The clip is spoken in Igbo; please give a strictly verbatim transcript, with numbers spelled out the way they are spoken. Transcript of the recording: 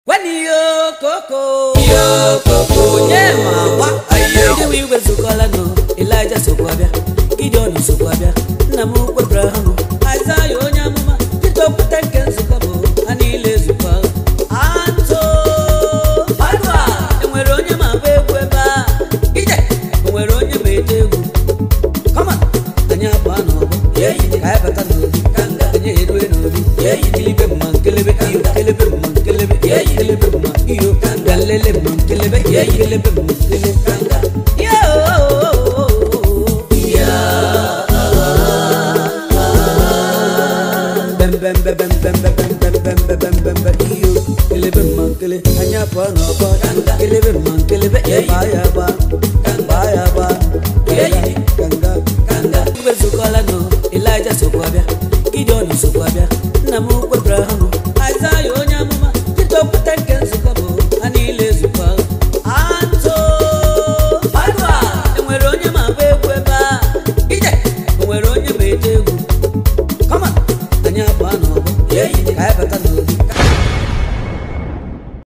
When you coco, yo coco, yeah, mama, ayo, we will Zukolano, Elijah Sokwabia, Gideon Sokwabia, Namu Abraham, Isaiah Onyamuma, Tito Patankan Sukabo, Anile Zuka, Anto, Padua, and we're on your map, Weba, Ije, we're on your mate. Come on, Anyabano, yeah, you have a canoe, Kanga, and you do, yeah, you live a monk, live a you, live a monk, live a yeah, you live a monk, you can live a monk, live a yeah, you live a monk, live a bam bam bam bam bam bam bam bam bam bam bam bam you live a monk, live a nya pa no pa, live a monk, live a yeah, baya ba, baya ba, yeah, kanga, kanga, we Zukolano, Elijah Sokwabia, Gideon Sokwabia, Namu Abraham, Isaiah Onyamuma, Tito Patankan Sukabo, Anile Zuka, Anto, Padua, and we're on your map, Weba, Ije, we're on your mate. Come on, Anyabano, yeah, you have a canoe.